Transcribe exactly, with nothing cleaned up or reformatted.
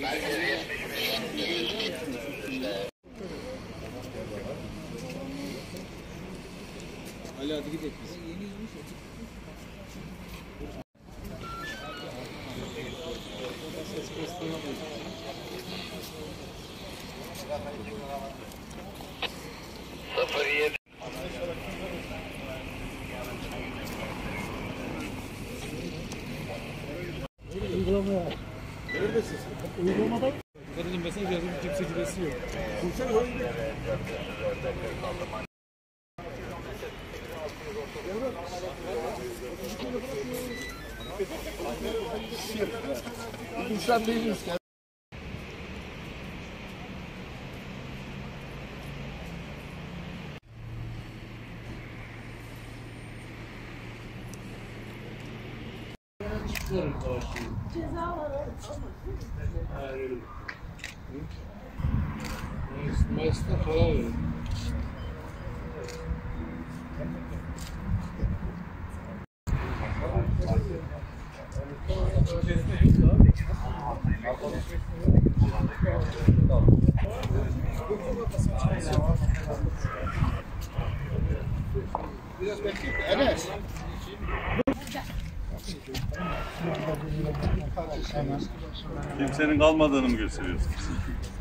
Ali hadi gidelim biz. sıfır yedi. Uygulamaya. Neredesin? Uygulamada. Kadının mesaj yazdım, kimse gidesi yok. Kurtar öyle. Uşak değiliz ya. Cezalar Mayıs'ta karar verin. Biraz bekleyin. Enes. Kimsenin kalmadığını mı gösteriyorsun?